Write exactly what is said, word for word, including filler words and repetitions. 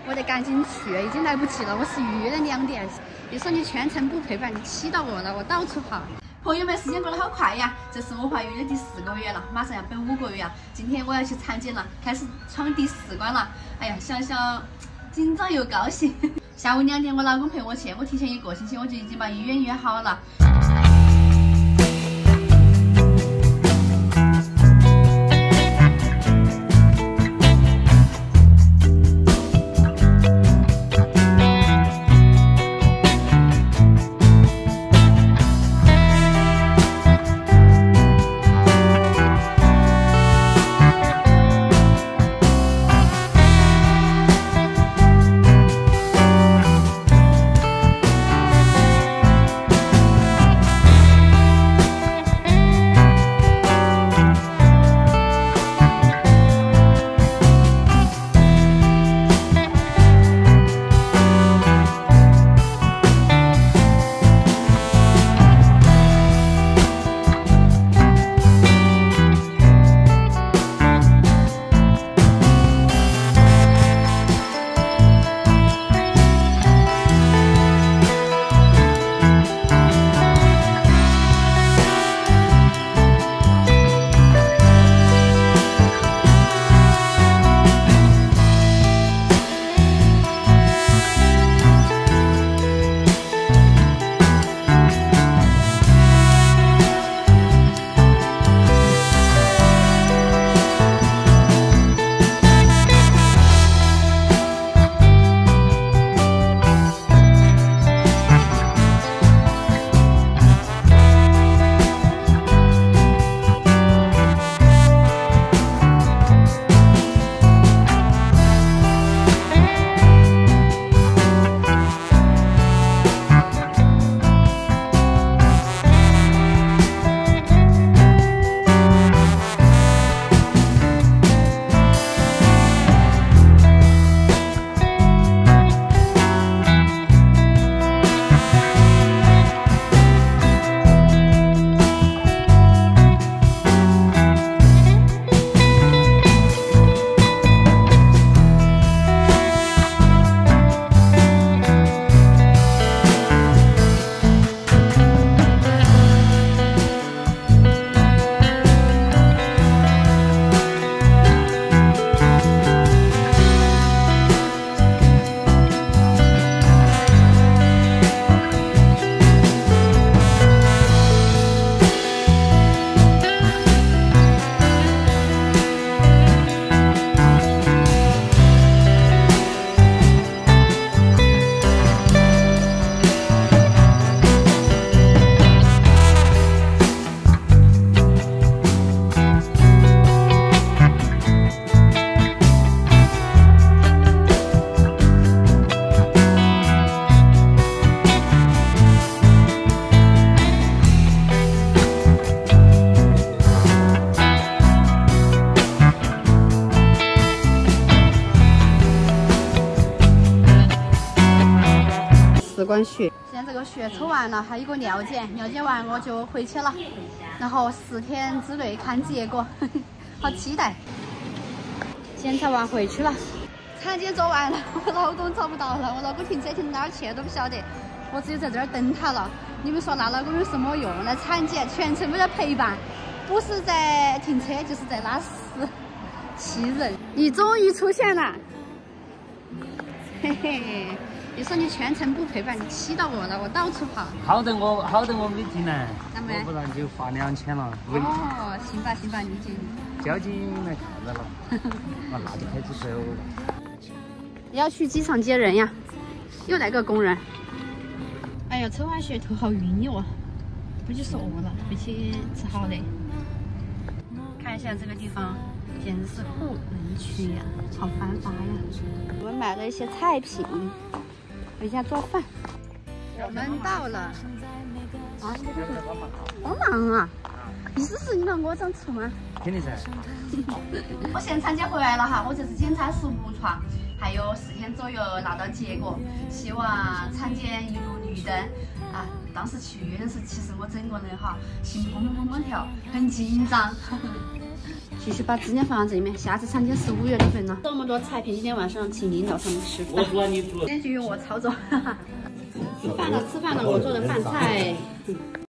我得赶紧去，已经来不及了。我是预约两点。你说你全程不陪伴，你气到我了，我到处跑。朋友们，时间过得好快呀！这是我怀孕的第四个月了，马上要奔五个月啊！今天我要去产检了，开始闯第四关了。哎呀，想想紧张又高兴。下午两点，我老公陪我去，我提前一个星期我就已经把医院约好了。 试管血， 现在这个血抽完了，还有一个尿检，尿检完我就回去了，然后十天之内看结果，呵呵，好期待。 检查完回去了， 产检做完了，我老公找不到了，我老公停车停哪儿去了都不晓得，我只有在这儿等他了。你们说那老公有什么用？那产检全程为了陪伴，不是在停车就是在拉屎，气人！你终于出现了，嘿嘿。你说你全程不陪伴，你气到我了，我到处跑。 好等我，好等我没进来， 要不然就罚两千了。 哦，行吧行吧，理解你。 交警来看到了，啊，那就开始收了。 要去机场接人呀，又来个工人。哎呀，抽完血头好晕哟，回去是饿了，回去吃好的。看一下这个地方，简直是户人区呀，好繁华呀。我们买了一些菜品。回家做饭，我们到了。啊，帮忙啊！意思是你让我长醋吗？ 肯定噻。 我现在产检回来了哈，我这次检查是无创，还有四天左右拿到结果，希望产检一路绿灯。啊，当时去医院的时候，其实我整个人哈心砰砰砰砰跳，很紧张。 继续把资金放到这里面，下次产检是五月的份了。这么多菜品，今天晚上请领导他们吃饭。我说你做，今天就由我操作。哈哈。吃饭了，吃饭了，我做的饭菜。